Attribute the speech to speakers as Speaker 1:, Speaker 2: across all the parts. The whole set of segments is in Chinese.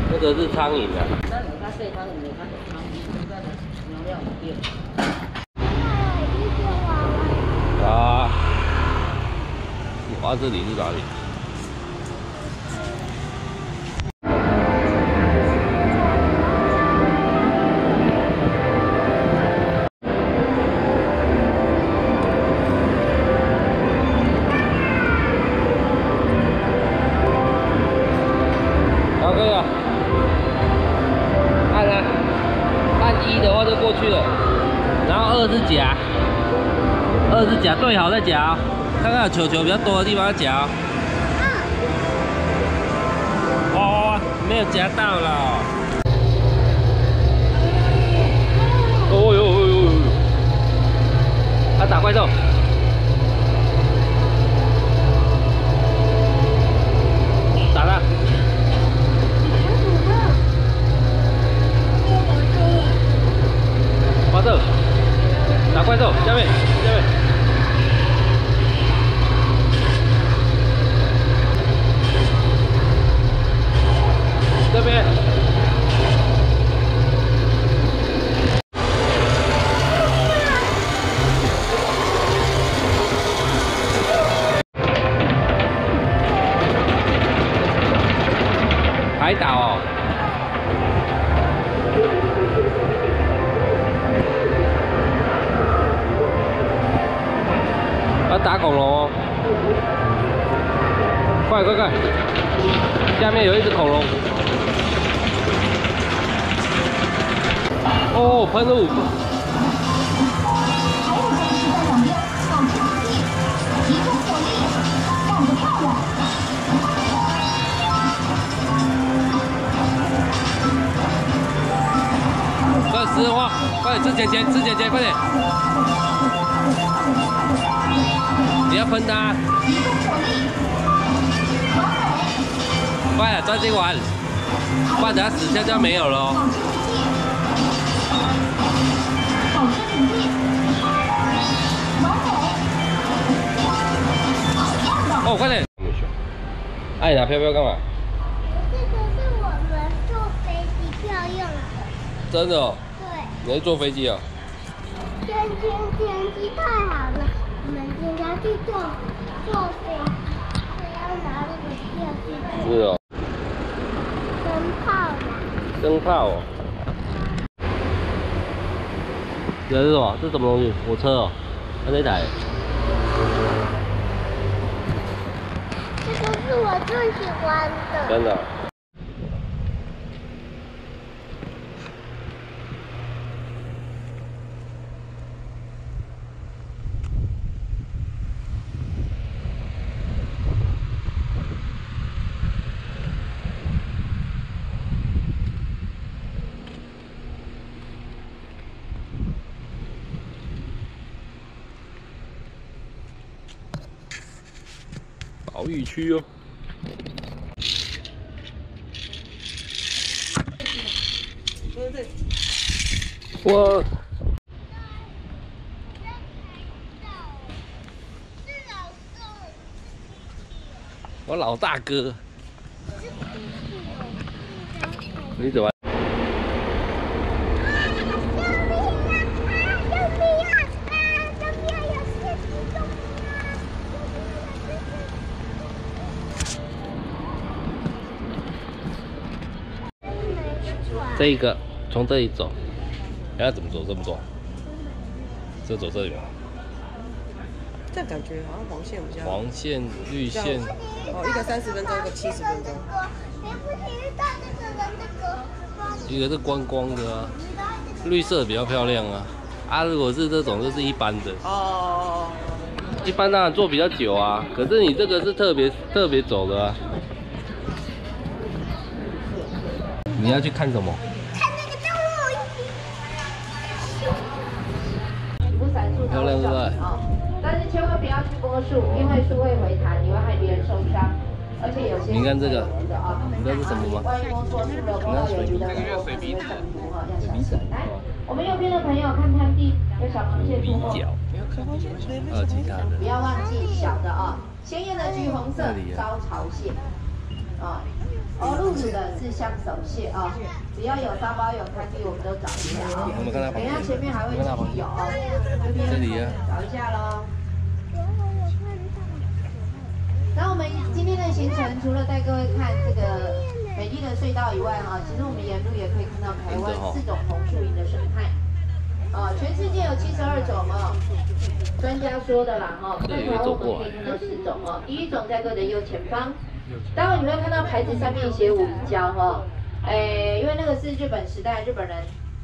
Speaker 1: 那个是苍蝇啊。
Speaker 2: 那你看对方的，你看苍蝇，现在的能量不变。
Speaker 1: 啊，哇，这里是哪里？ 过去了，然后2是夹，2是夹对好再夹，看看有球球比较多的地方夹。哦，没有夹到了。哦呦呦呦！他打怪兽。打了。 怪兽，打怪兽，下面，下面，这边，海岛哦。 要打恐龙哦！快快快！下面有一只恐龙。哦，喷雾！快石花，快点吃姐姐，吃姐姐，快点！ 你要喷它，快了，抓紧玩，不然等它死掉就没有了哦。哦，快点！哎，拿飘飘干嘛？
Speaker 3: 这个是我们坐飞机票用的。
Speaker 1: 真的哦？
Speaker 3: 对。
Speaker 1: 你在坐飞机哦？
Speaker 3: 天气太好了。 我们今天去坐飞机，要拿那个票去。
Speaker 1: 是哦。
Speaker 3: 灯泡啦。
Speaker 1: 灯泡哦。这是什么？这是什么东西？火车哦。它那台。
Speaker 3: 这个是我最喜欢的。
Speaker 1: 真的。 保育区哦。我。我老大哥。你怎么？ 这一个从这里走，然后怎么走？这么走？就走这里吗？
Speaker 2: 这感觉好像黄线比较。
Speaker 1: 黄线、绿线。
Speaker 2: 哦，一个30分钟，一个70分钟。
Speaker 1: 一个是观光的啊，绿色比较漂亮啊。啊，如果是这种就是一般的。
Speaker 2: 哦。
Speaker 1: 一般当然坐比较久啊，可是你这个是特别走的啊。你要去看什么？ 漂亮对不对？
Speaker 4: 但是千万不要去摸树，因为树会回弹，你会害别人受伤。而且有些
Speaker 1: 你看这个，你知道是什么吗？
Speaker 4: 万一摸错树了，碰到有鱼的时候，水笔仔哈，要小心。来，我们右边的朋友看滩地，有小螃蟹出没。
Speaker 1: 其他的。
Speaker 4: 不要忘记小的啊，鲜艳的橘红色招潮蟹啊。 露乳的是象手蟹啊，只要有沙包有摊地，我们都找一下啊。等一下前面还会继续有哦，这边找一下喽。然后我们今天的行程除了带各位看这个美丽的隧道以外哈，其实我们沿路也可以看到台湾4种红树林的生态。全世界有72种哦，专家说的啦哈，在台湾我们可以看到10种哦。第一种在各位的右前方，待会你会看到牌子上面写5一礁哈，因为那个是日本时代日本人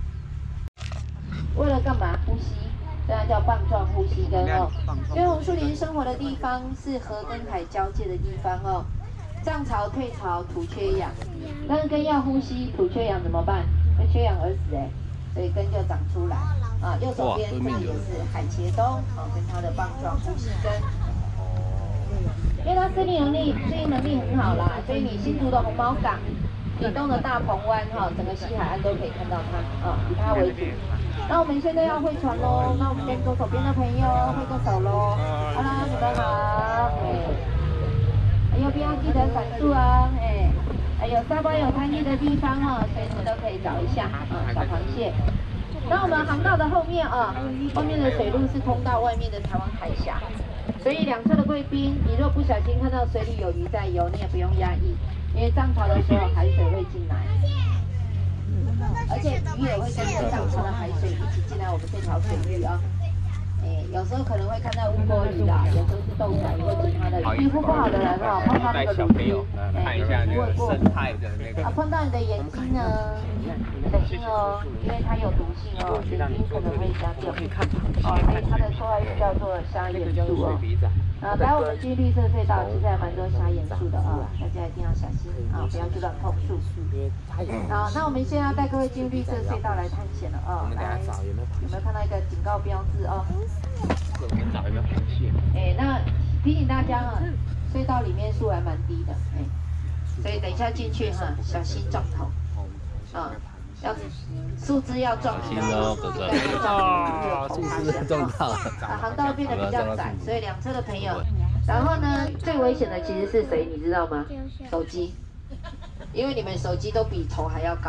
Speaker 4: 为了干嘛呼吸，所以它叫棒状呼吸根哦。因为红树林生活的地方是河跟海交界的地方哦，涨潮退潮土缺氧，但是根要呼吸，土缺氧怎么办？会缺氧而死哎。所以根就长出来啊，右手边这里也是海茄冬跟它的棒状呼吸根，因为它适应能力很好啦，所以你新竹的红毛港、屏东的大鹏湾整个西海岸都可以看到它以它为主。那我们现在要会船喽，那我们跟左手边的朋友挥个手喽，好啦，你们好，右边要记得闪住啊，有沙包有滩地的地方随时都可以找一下小螃蟹。那我们航道的后面后面的水路是通到外面的台湾海峡，所以两侧的贵宾，你若不小心看到水里有鱼在游，你也不用压抑，因为涨潮的时候海水会进来，而且鱼也会跟着涨潮的海水一起进来我们这条水域啊。有时候可能会看到乌龟鱼啦，有时候是斗彩或其他的。皮肤不好的人碰到那个乳汁，
Speaker 5: 看一下那个生态的那个。
Speaker 4: 碰到你的眼睛呢，小心哦，因为它有毒性哦，眼睛可能会瞎掉。所以它的绰号又叫做瞎眼树哦。来我们进绿色隧道，其实还蛮多瞎眼树的大家一定要小心不要去乱碰树。那我们现在要带各位进入绿色隧道来探险了来，有没有看到一个警告标志
Speaker 5: 我们找一个螃蟹。
Speaker 4: 那提醒大家隧道里面树还蛮低的，所以等一下进去小心撞头，要树枝要撞
Speaker 1: 小心哦，哥哥。树枝撞到了。
Speaker 4: 航道变得比较窄，所以两侧的朋友，然后呢，最危险的其实是谁，你知道吗？手机，因为你们手机都比头还要高。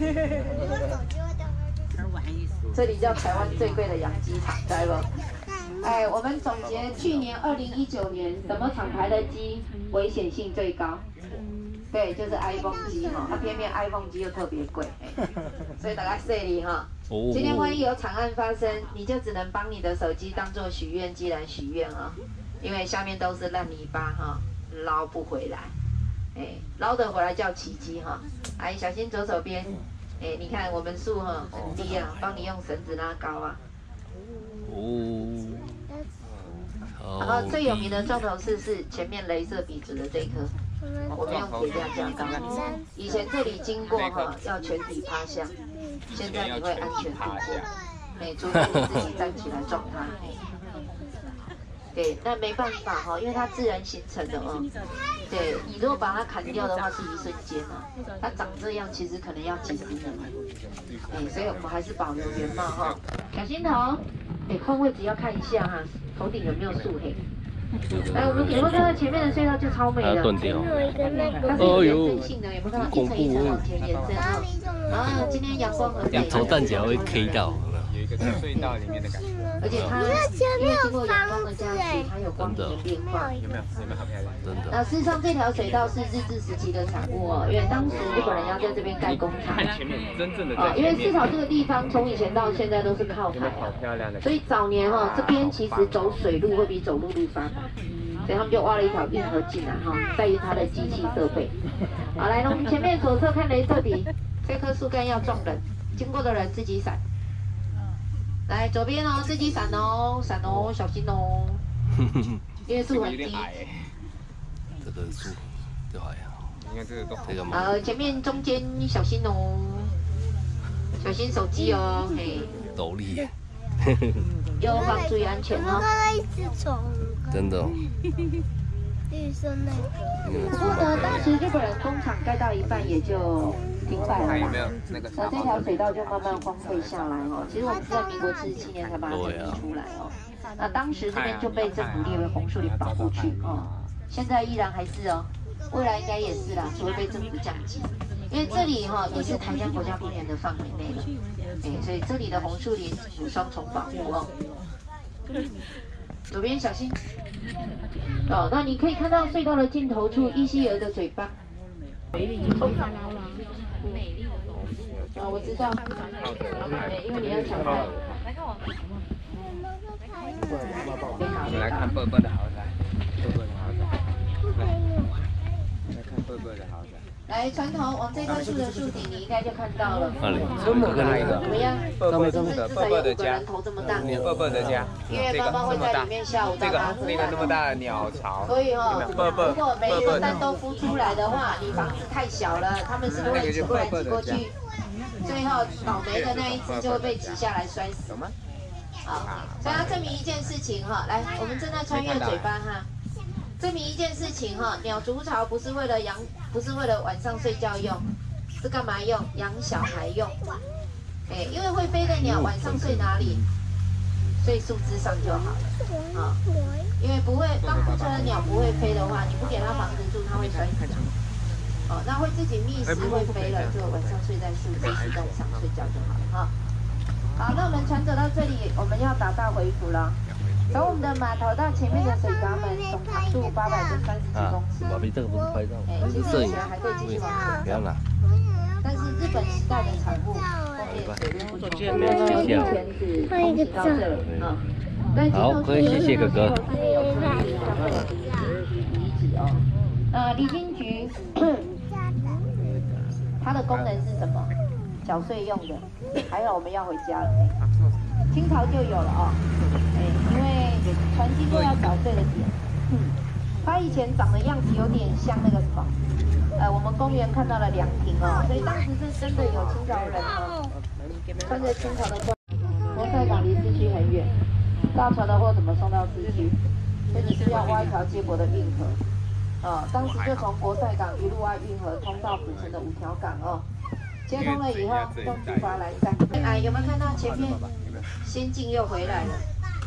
Speaker 4: 这里叫台湾最贵的养鸡场，知道不？我们总结去年2019年什么厂牌的鸡危险性最高？对，就是 iPhone 机它偏偏 iPhone 机又特别贵，所以大家说你今天万一有惨案发生，你就只能帮你的手机当做许愿机来许愿因为下面都是烂泥巴捞不回来，捞得回来叫奇迹来，小心左手边，你看我们树很低帮你用绳子拉高然后最有名的撞头式是前面雷射笔直的这一颗。我们用铁架架高，以前这里经过要全体趴下，现在你会安全度过，除非你自己站起来撞它。对，那没办法因为它自然形成的对，你如果把它砍掉的话是一瞬间它长这样其实可能要几10年。所以我们还是保留原貌小心头，换位置要看一下头顶有没有树黑。来，我们有没有看到前面的隧道就超美的？它是有延伸性的，有没有看到一层一层往前延伸然后今天阳光很美，
Speaker 1: 头站起来会 K 到。
Speaker 5: 有一个在隧道里面的感觉。
Speaker 4: 而且它因为经过阳光的加持，它有光影的变化。
Speaker 5: 有没有好漂亮？
Speaker 1: 真的。
Speaker 4: 那事实上这条水道是日治时期的产物因为当时日本人要在这边盖工厂。
Speaker 5: 看前面真正的。
Speaker 4: 因为四草这个地方从以前到现在都是靠海所以早年这边其实走水路会比走陆路发达。所以他们就挖了一条运河进来在于它的机器设备。好，来，我们前面左侧看雷射笔，这棵树干要撞人，经过的人自己闪。来，左边自己闪闪小心因为树很低。
Speaker 1: 这个树就还好。
Speaker 5: 你看这个都
Speaker 1: 这个吗？
Speaker 4: 前面中间小心小心手机
Speaker 1: 斗笠。
Speaker 4: 要防注意安全
Speaker 3: 我看到一只虫。
Speaker 1: 真的
Speaker 3: 绿色那个。
Speaker 4: 不过呢，当时日本人工厂盖到一半也就停摆了啦。那这条水道就慢慢荒废下来其实我们是在民国77年才把它整理出来那当时这边就被政府列为红树林保护区现在依然还是未来应该也是啦，除非被政府降级。因为这里哈也是台江国家公园的范围内了，所以这里的红树林有双重保护哦。左边小心。哦，那你可以看到隧道的尽头处依稀有一个嘴巴。美丽的啊，我知道，因为你要抢拍。
Speaker 5: 我们来看伯伯的豪宅，伯伯的豪宅，来看伯伯的豪宅。
Speaker 4: 来，船头往这棵树的树顶，你应该就看到了。
Speaker 1: 哪里？
Speaker 5: 这么大一个，
Speaker 4: 怎么样？
Speaker 5: 伯伯的
Speaker 4: 至少有5个人头这么大。
Speaker 5: 伯伯的家，
Speaker 4: 因为爸爸会在里面下午到8点。
Speaker 5: 那个那么大的鸟巢，
Speaker 4: 所以哈，如果每一个蛋都孵出来的话，你房子太小了，他们是不会挤过来挤过去，最后倒霉的那一只就会被挤下来摔死。好，所以要证明一件事情哈，来，我们正在穿越嘴巴哈。证明一件事情哈，鸟筑巢不是为了晚上睡觉用，是干嘛用？养小孩用。因为会飞的鸟晚上睡哪里？睡树枝上就好了。啊，因为不会，当这的鸟不会飞的话，你不给它房子住，它会摔死。哦，那会自己觅食会飞了，就晚上睡在树枝树干上睡觉就好了哈。好，那我们船走到这里，我们要打道回府了。从我们的码头到前面的水闸门，总长度830几公尺。
Speaker 1: 宝贝，这个不是拍照，
Speaker 4: 其实以前还可以继续往前。
Speaker 1: 不要拿。
Speaker 4: 但是日本时代的产物，后面水路不通，
Speaker 1: 谢谢啊。
Speaker 4: 放一个照。
Speaker 1: 好，可以谢谢哥哥。
Speaker 4: 离经局，它的功能是什么？缴税用的。还有我们要回家了。清朝就有了哦。因为船经过要缴税的点。它以前长的样子有点像那个什么。我们公园看到了凉亭哦，所以当时是真的有清朝人哦，穿着清朝的装。博塞港离市区很远，大船的货怎么送到市区？所以你是要挖一条接驳的运河。当时就从博塞港一路挖运河通到府城的5条港哦，接通了以后用竹筏来载。有没有看到前面仙境又回来了？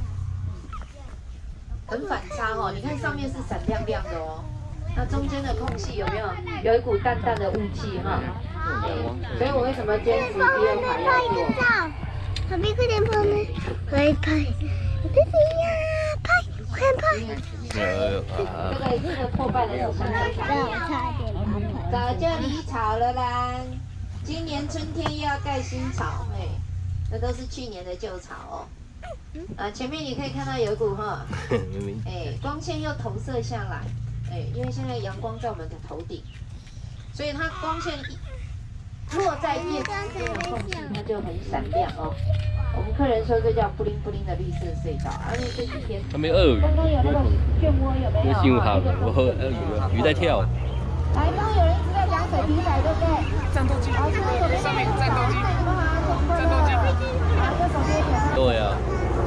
Speaker 4: 很反差哦，你看上面是闪亮亮的哦。那中间的空隙有没有有一股淡淡的雾气哈？所以我为什么坚持第2排要做？
Speaker 3: 旁边快点拍呢，快拍！弟弟呀，拍，快拍！
Speaker 4: 这个破败的是什么？早就离巢了啦，今年春天又要盖新巢，那都是去年的旧巢哦。前面你可以看到有一股哈，光线又投射下来。因为现在阳光在我们的头顶，所以它光线落在叶子之间的缝隙，它就很闪亮哦。我们客人说这叫布灵布灵的绿色隧道，而且这几天
Speaker 1: 他们鳄鱼，
Speaker 4: 刚刚有那个漩涡有没有？
Speaker 1: 幸好我和鱼在跳。
Speaker 4: 来，刚刚有人一直在讲水皮仔，对不对？
Speaker 5: 战斗机，上面战斗机，战斗机。
Speaker 4: 好，这手边有。
Speaker 1: 对啊。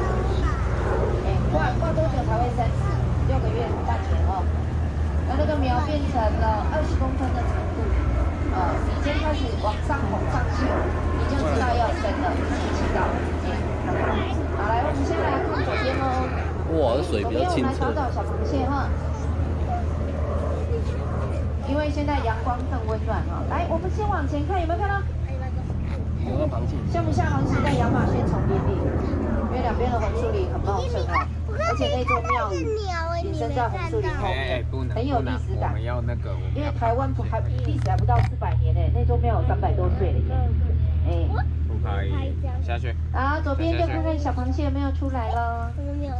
Speaker 4: 挂多久才会生？6个月半年哦。那个苗变成了20公分的长度，已经开始往上拱上去，你就知道要生了，知道了。好，来，我们先来看左边哦。
Speaker 1: 哇，这水比较清澈。
Speaker 4: 左边我们来找找小螃蟹哈，因为现在阳光更温暖哈。来，我们先往前看，有没有看到？
Speaker 1: 有个螃蟹。
Speaker 4: 像不像黄石在亚马逊丛林里？因为两边的红树林很茂盛哈。而且那座庙宇隐身在红树林后面，很有历史感。因为台湾历史还不到400年呢，那座庙有300多岁了耶。
Speaker 5: 不可以下去。
Speaker 4: 好，左边就看看小螃蟹有没有出来咯。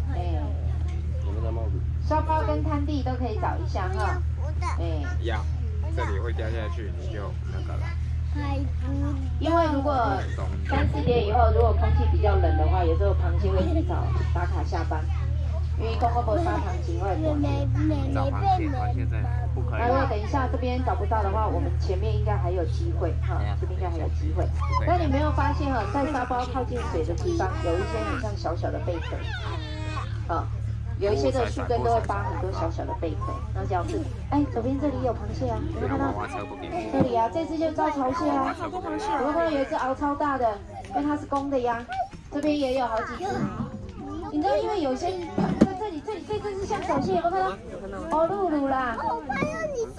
Speaker 4: 沙包跟滩地都可以找一下哈。
Speaker 5: 要，这里会掉下去，你就那个了。
Speaker 4: 因为如果3、4点以后，如果空气比较冷的话，有时候螃蟹会提早打卡下班。因为公公不发糖情会短。
Speaker 5: 找螃蟹在哪？不可以。
Speaker 4: 那如果等一下这边找不到的话，我们前面应该还有机会哈，这边应该还有机会。那你没有发现哈，在沙包靠近水的地方，有一些很像小小的贝壳，有一些的树根都会发很多小小的贝壳，那这样子。左边这里有螃蟹啊，有没有看到？这里啊，这只就招潮蟹啊。有没有看到有一只螯超大的，因为它是公的呀。这边也有好几只。你知道，因为有些这只是像小蟹，有没有看到？哦，露露啦。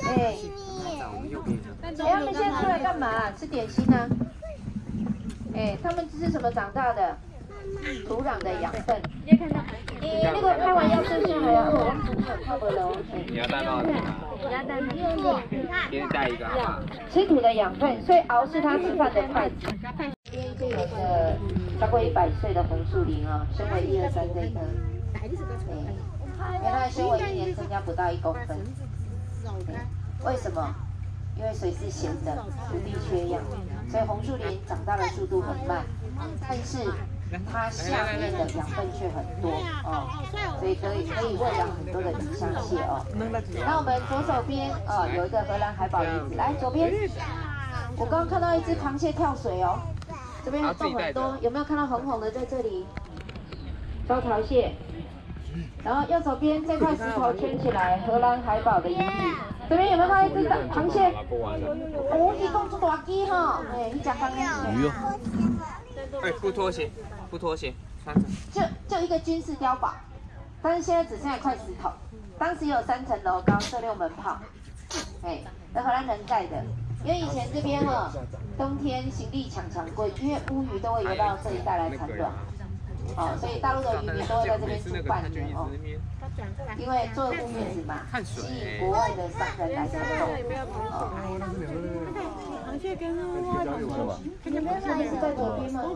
Speaker 4: 哎，他们现在出来干嘛？吃点心啊？哎，他们吃什么长大的？土壤的养分。那个拍完要剩下来啊，我看不了。
Speaker 5: 你要带帽子吗？先带一个好不好？
Speaker 4: 吃土的养分，所以熬是他吃饭的筷子。这边就有个超过100岁的红树林啊，身为123这一棵，因为它的纤维1年增加不到1公分。为什么？因为水是咸的，土地缺氧，所以红树林长大的速度很慢，但是它下面的养分却很多哦，所以可以喂养很多的吉祥蟹哦。那我们左手边有一个荷兰海宝鱼子，来左边，我刚刚看到一只螃蟹跳水哦，这边洞很多，有没有看到红红的在这里？招潮蟹。然后右手边这块石头圈起来，荷兰海宝的鱼子。这边有没有看到一只螃蟹？哦，一共出大只哈！哎，你讲刚刚
Speaker 1: 鱼哦。
Speaker 5: 哎，不脱鞋，不脱鞋，穿着。
Speaker 4: 就一个军事碉堡，但是现在只剩下一块石头。当时有3层楼高，射6门炮。哎，那荷兰人盖的。因为以前这边冬天行李抢贵，因为乌鱼都会游到这一带来产卵。哦，所以大陆的渔民都会在这边住半年哦，因为做乌鱼子嘛，吸引国外的商人来采购。哦，螃蟹跟这边是在左边吗？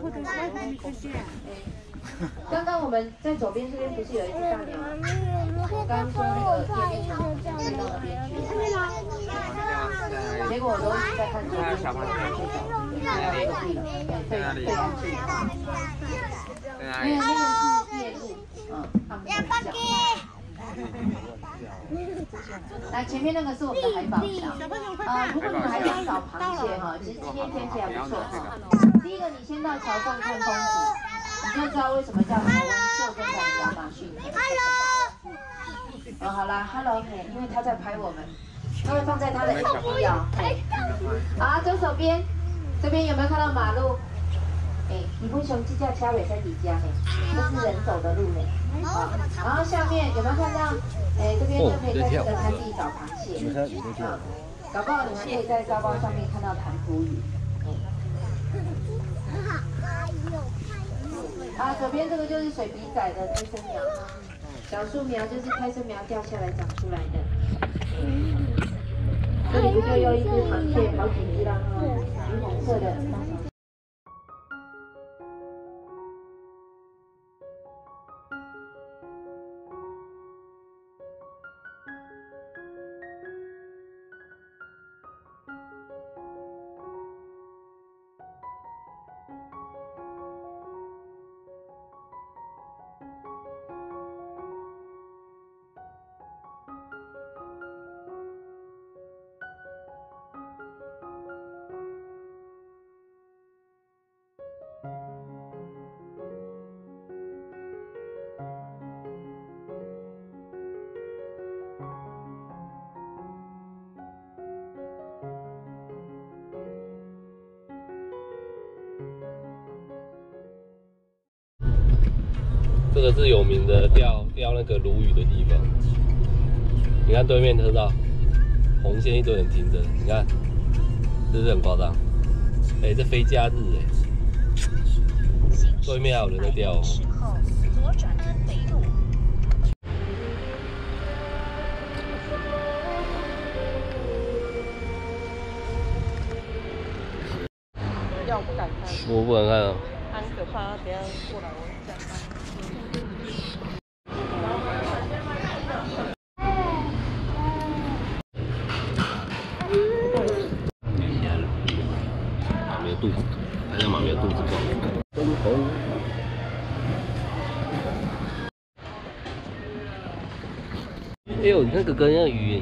Speaker 4: 刚刚我们在左边这边不是有一只大鸟？我刚说那个夜面鸟飞到那边去，结果我都一直在看左边，小螃蟹对岸去。因为那个是夜路，他们会叫。来，前面那个是我们的海宝桥。如果你们还想找螃蟹其实今天天气还不错第一个，你先到桥上看风景，你就知道为什么叫台湾袖珍版亚马逊河。好啦 ，Hello， 因为他在拍我们，他会放在他的 FB 哦。好，左手边，这边有没有看到马路？你不熊这架车尾在底下这是人走的路呢。然后下面有没有看到？这边就可以在这个滩地找螃蟹。搞不好你们可以在沙包上面看到弹涂鱼。左边这个就是水笔仔的胎生苗，小树苗就是胎生苗掉下来长出来的。这里不就有一只螃蟹，好几只啦，橘红色的。
Speaker 1: 这个是有名的钓那个鲈鱼的地方。你看对面车道，红线一堆人停着，你看，是不是很夸张？这非假日对面还有人在钓
Speaker 2: 要不敢看，
Speaker 1: 我不敢看啊。
Speaker 2: 很可怕，等下过来我讲。
Speaker 1: 妈咪的肚子，看一下妈咪的肚子不好。哎呦，你看哥哥那鱼，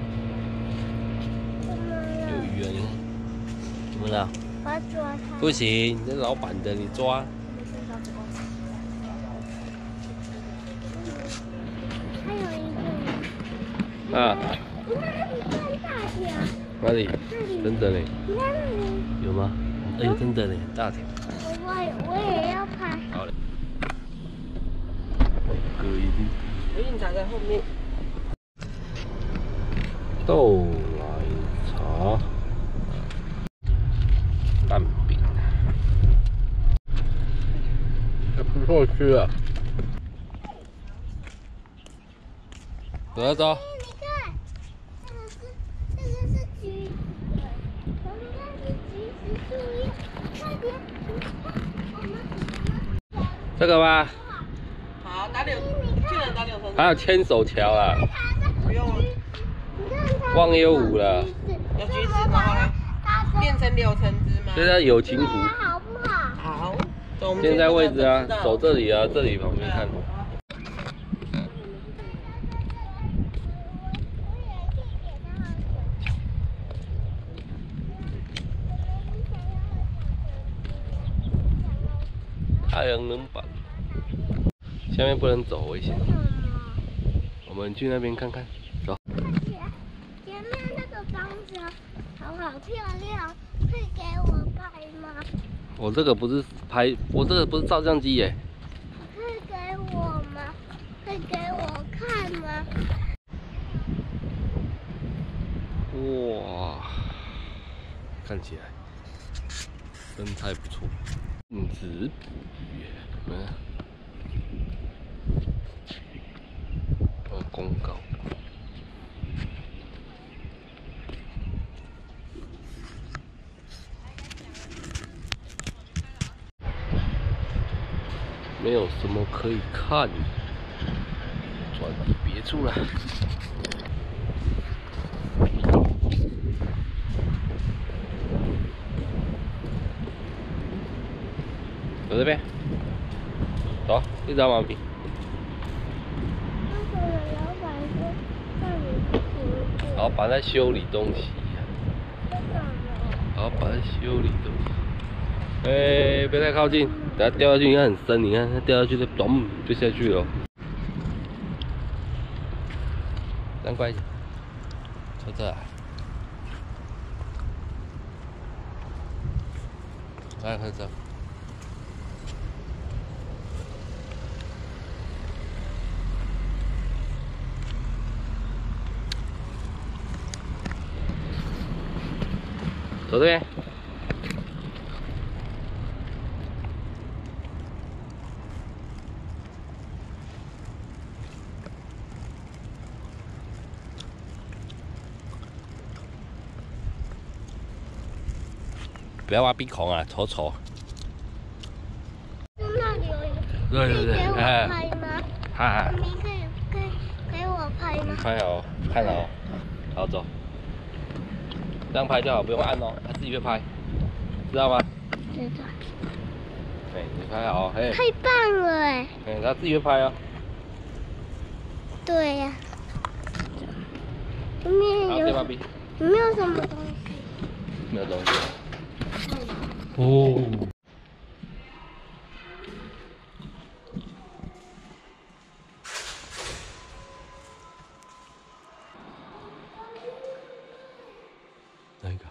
Speaker 1: 有鱼啊！你看，怎么了？
Speaker 3: 我抓它。
Speaker 1: 不行，你是老板的，你抓。
Speaker 3: 还有一个。
Speaker 1: 啊。
Speaker 3: 你那里更大条。
Speaker 1: 哪里？真的嘞？
Speaker 3: 你看那里。
Speaker 1: 有吗？哎呦，真的嘞，大条。
Speaker 3: 我也要拍。
Speaker 1: 好嘞。哥一定。
Speaker 2: 隐藏在后面。
Speaker 1: 豆来蛋饼，还不错吃啊。走走。
Speaker 3: 你看，这个是橘子，我们看是橘子树叶，快点，
Speaker 1: 这个吗？
Speaker 2: 好，打柳，去哪打柳橙？
Speaker 1: 还有牵手桥啊，
Speaker 2: 不用了，
Speaker 1: 忘忧湖了，
Speaker 2: 有橘子，然后呢，变成柳橙汁吗？
Speaker 1: 这叫友情湖。
Speaker 3: 好不好？
Speaker 2: 好，走，我们
Speaker 1: 现在位置啊，走
Speaker 2: 这。
Speaker 1: 这里啊，这里旁边看。太阳能板，下面不能走，危险。我们去那边看看，走。
Speaker 3: 前面那个房子好漂亮，可以给我拍吗？
Speaker 1: 我这个不是拍，我这个不是照相机耶。
Speaker 3: 可以给我吗？可以给我看吗？
Speaker 1: 哇，看起来身材不错。子鱼，公告。没有什么可以看，转别处了。走这边，走，去找妈咪。
Speaker 3: 那个老板说让你停。
Speaker 1: 老板在修理东西。老板在修理东西。哎，别太靠近，等下掉下去应该很深，你看它掉下去就咚就下去了。3块钱，就这。来，看这。走这边。不要挖鼻孔啊，丑丑。
Speaker 3: 就那里有一个，
Speaker 1: 对对对，
Speaker 3: 可以给我
Speaker 1: 哎，
Speaker 3: 拍吗？
Speaker 1: 哈，
Speaker 3: 你可以给我拍吗？
Speaker 1: 拍好，看好，好走。这样拍就好，不用按哦，它自己会拍，知道吗？
Speaker 3: 知道。
Speaker 1: 哎，你拍好，嘿。
Speaker 3: 太棒了哎！
Speaker 1: 哎，它自己会拍哦。
Speaker 3: 对呀。里面
Speaker 1: 好，对吧，B？
Speaker 3: 有没有什么东西？
Speaker 1: 没有东西。哦。哪一个？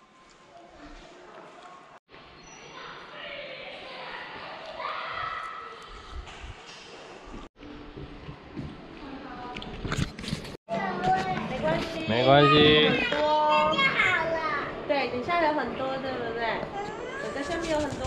Speaker 1: 没关系。
Speaker 3: 多好了。
Speaker 2: 对，底下有很多，对不对？我在下面有很多。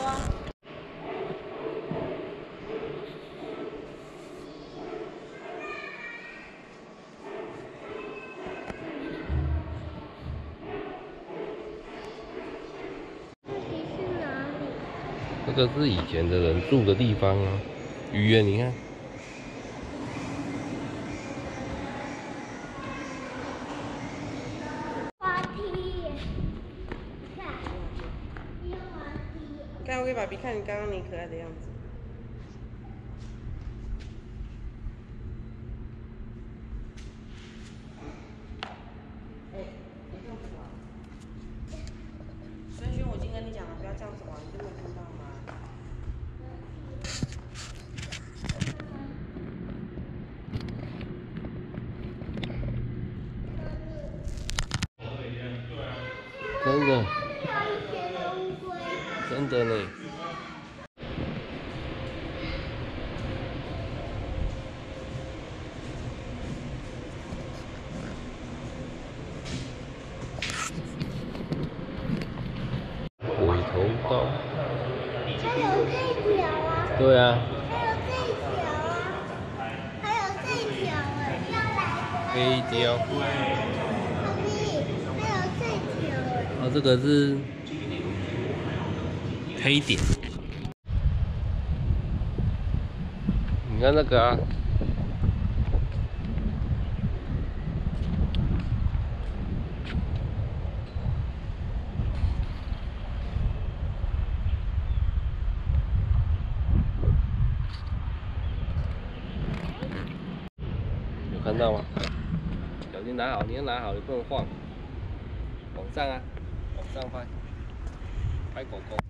Speaker 3: 是哪里？
Speaker 1: 这个是以前的人住的地方啊，鱼啊，你看。
Speaker 3: 滑梯。看，有滑梯。
Speaker 2: 看，我给爸比看你刚刚你可爱的样子。孙勋，我已经跟你讲了，不要这样子玩，你根本听到吗？
Speaker 1: 真的，真的嘞。尾头鱼洞。
Speaker 3: 还有这条啊。
Speaker 1: 对啊。
Speaker 3: 还有这条啊。还有这条哎，要来。
Speaker 1: 黑雕。
Speaker 3: 旁边还有这条哎。
Speaker 1: 哦，这个是黑点。你看那个啊。有看到吗？小心拿好，你要拿好，你不能晃。往上啊，往上拍，拍狗狗。